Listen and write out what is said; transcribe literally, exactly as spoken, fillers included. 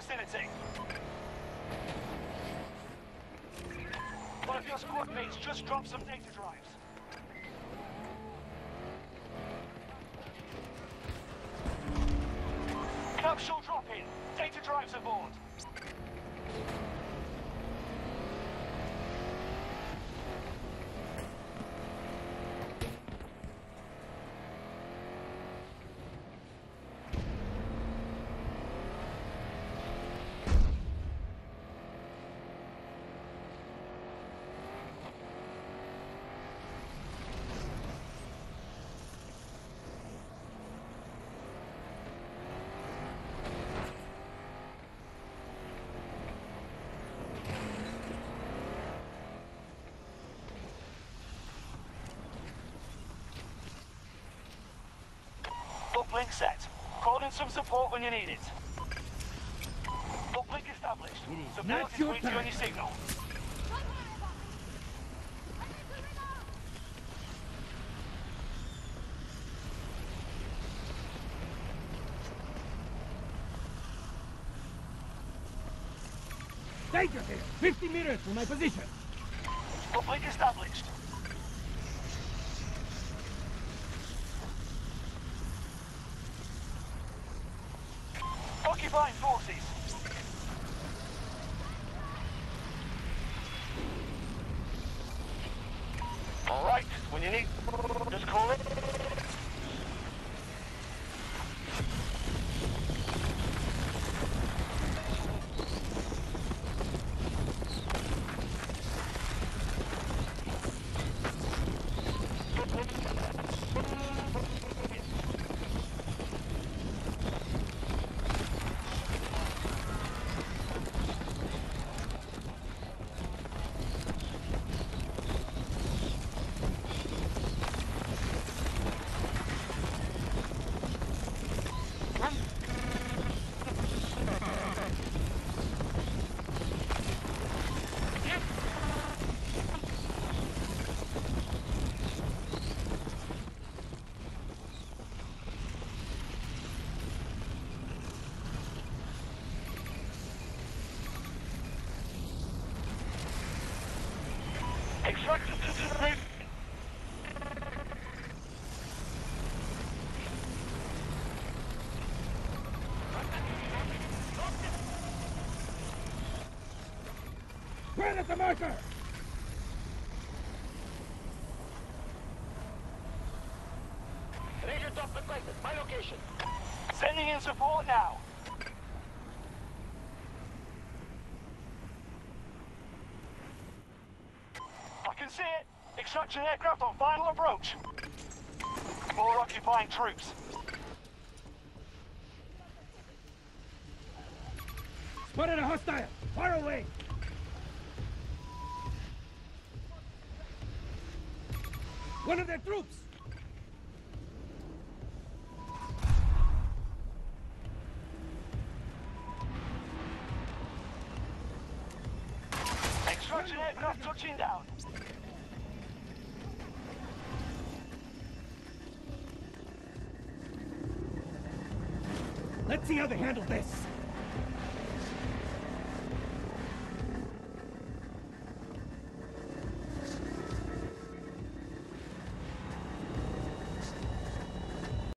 vicinity. One of your squad mates just dropped some data drives. Capsule drop in. Data drives aboard. Uplink set. Call in some support when you need it. Uplink established. Support is waiting on your signal. Danger here! fifty meters from my position! Uplink established. Occupying forces. All right, when you need, just call it. Extraction to the race. Where is the marker? Ranger top requested. My location. Sending in support now. I can see it. Extraction aircraft on final approach. More occupying troops. Spotted a hostile! Far away! One of their troops! Extraction aircraft touching down. Let's see how they handle this!